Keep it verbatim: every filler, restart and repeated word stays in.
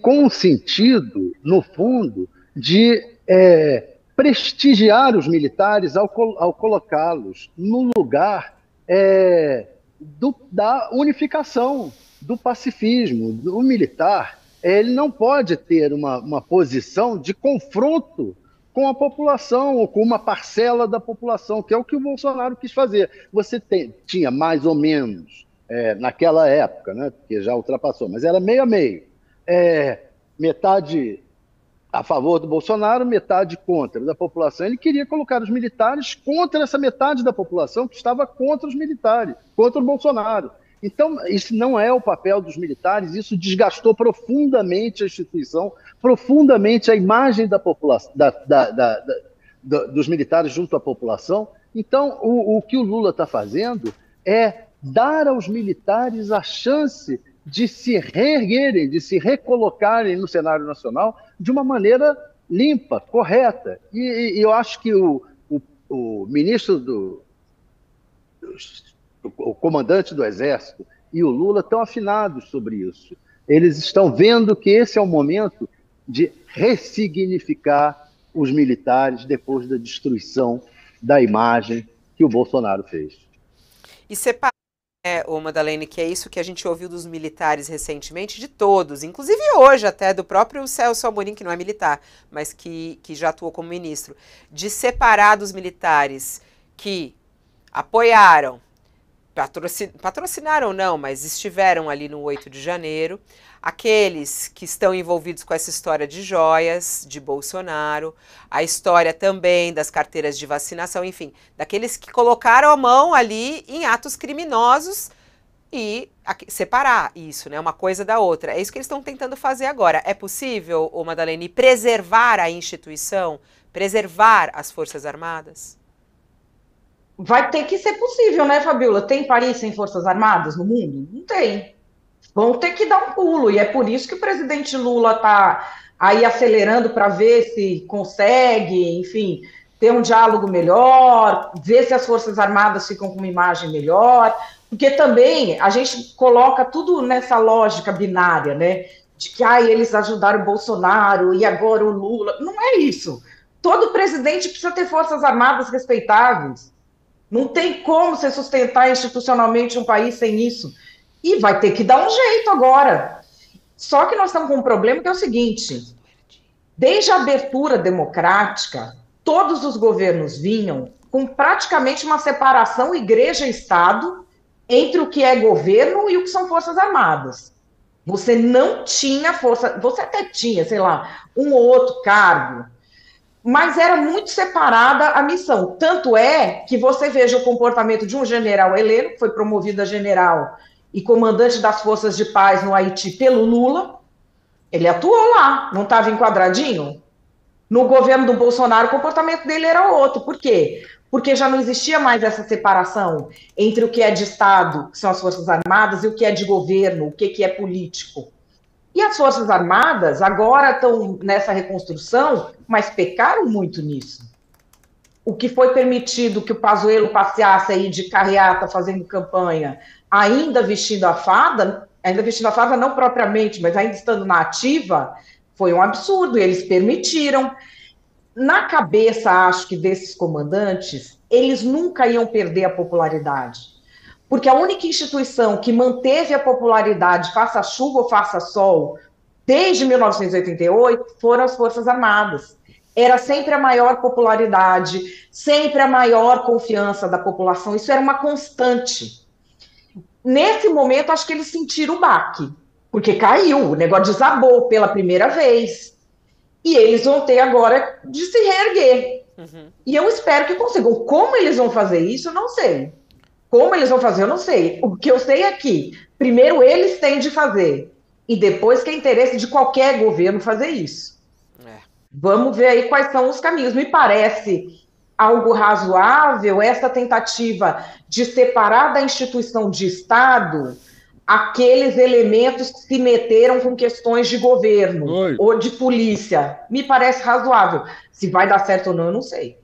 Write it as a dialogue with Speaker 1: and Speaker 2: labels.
Speaker 1: com o sentido, no fundo, de é, prestigiar os militares ao, ao colocá-los no lugar é, do, da unificação, do pacifismo. O militar, ele não pode ter uma, uma posição de confronto com a população, ou com uma parcela da população, que é o que o Bolsonaro quis fazer. Você tem, tinha mais ou menos, é, naquela época, né, porque já ultrapassou, mas era meio a meio, é, metade a favor do Bolsonaro, metade contra da população. Ele queria colocar os militares contra essa metade da população que estava contra os militares, contra o Bolsonaro. Então, isso não é o papel dos militares, isso desgastou profundamente a instituição, profundamente a imagem da população, da, da, da, da, dos militares junto à população. Então, o, o que o Lula está fazendo é dar aos militares a chance de se reerguerem, de se recolocarem no cenário nacional de uma maneira limpa, correta. E, e eu acho que o, o, o ministro do... o comandante do Exército e o Lula estão afinados sobre isso. Eles estão vendo que esse é o momento de ressignificar os militares depois da destruição da imagem que o Bolsonaro fez.
Speaker 2: E separar, né, ô Madalene, que é isso que a gente ouviu dos militares recentemente, de todos, inclusive hoje até do próprio Celso Amorim, que não é militar, mas que, que já atuou como ministro, de separar dos militares que apoiaram, patrocinaram não, mas estiveram ali no oito de janeiro, aqueles que estão envolvidos com essa história de joias de Bolsonaro, a história também das carteiras de vacinação, enfim, daqueles que colocaram a mão ali em atos criminosos e separar isso, né, uma coisa da outra. É isso que eles estão tentando fazer agora. É possível, ô Madalene, preservar a instituição, preservar as Forças Armadas?
Speaker 3: Vai ter que ser possível, né, Fabiola? Tem país sem Forças Armadas no mundo? Não tem. Vão ter que dar um pulo, e é por isso que o presidente Lula está aí acelerando para ver se consegue, enfim, ter um diálogo melhor, ver se as Forças Armadas ficam com uma imagem melhor, porque também a gente coloca tudo nessa lógica binária, né, de que ah, eles ajudaram o Bolsonaro e agora o Lula. Não é isso. Todo presidente precisa ter Forças Armadas respeitáveis. Não tem como você sustentar institucionalmente um país sem isso. E vai ter que dar um jeito agora. Só que nós estamos com um problema que é o seguinte: desde a abertura democrática, todos os governos vinham com praticamente uma separação igreja-estado entre o que é governo e o que são Forças Armadas. Você não tinha força, você até tinha, sei lá, um ou outro cargo, mas era muito separada a missão. Tanto é que você veja o comportamento de um general Heleno, que foi promovido a general e comandante das forças de paz no Haiti pelo Lula. Ele atuou lá, não estava enquadradinho? No governo do Bolsonaro, o comportamento dele era outro. Por quê? Porque já não existia mais essa separação entre o que é de Estado, que são as Forças Armadas, e o que é de governo, o que, que é político. E as Forças Armadas agora estão nessa reconstrução, mas pecaram muito nisso. O que foi permitido que o Pazuello passeasse aí de carreata fazendo campanha, ainda vestindo a farda, ainda vestindo a farda não propriamente, mas ainda estando na ativa, foi um absurdo, e eles permitiram. Na cabeça, acho que desses comandantes, eles nunca iam perder a popularidade. Porque a única instituição que manteve a popularidade, faça chuva ou faça sol, desde mil novecentos e oitenta e oito, foram as Forças Armadas. Era sempre a maior popularidade, sempre a maior confiança da população, isso era uma constante. Nesse momento, acho que eles sentiram o baque, porque caiu, o negócio desabou pela primeira vez. E eles vão ter agora de se reerguer. Uhum. E eu espero que consigam. Como eles vão fazer isso, eu não sei. Como eles vão fazer, eu não sei. O que eu sei é que, primeiro, eles têm de fazer. E depois que é interesse de qualquer governo fazer isso. É. Vamos ver aí quais são os caminhos. Me parece algo razoável essa tentativa de separar da instituição de Estado aqueles elementos que se meteram com questões de governo Oi. ou de polícia. Me parece razoável. Se vai dar certo ou não, eu não sei.